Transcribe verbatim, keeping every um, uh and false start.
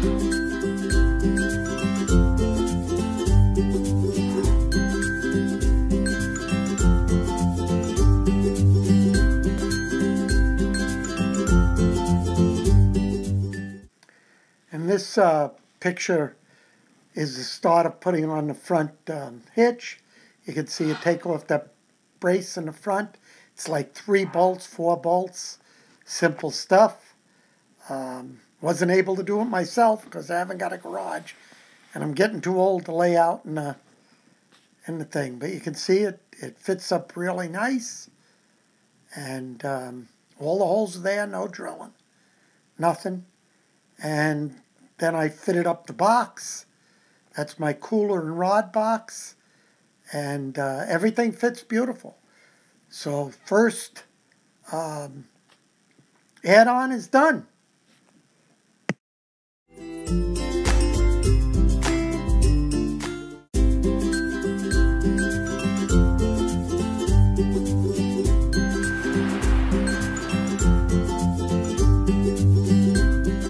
And this uh, picture is the start of putting on the front um, hitch. You can see it take off that brace in the front. It's like three bolts, four bolts, simple stuff. Um, wasn't able to do it myself because I haven't got a garage, and I'm getting too old to lay out in the in the thing. But you can see it; it fits up really nice, and um, all the holes are there, no drilling, nothing. And then I fitted up the box. That's my cooler and rod box, and uh, everything fits beautiful. So first um, add-on is done.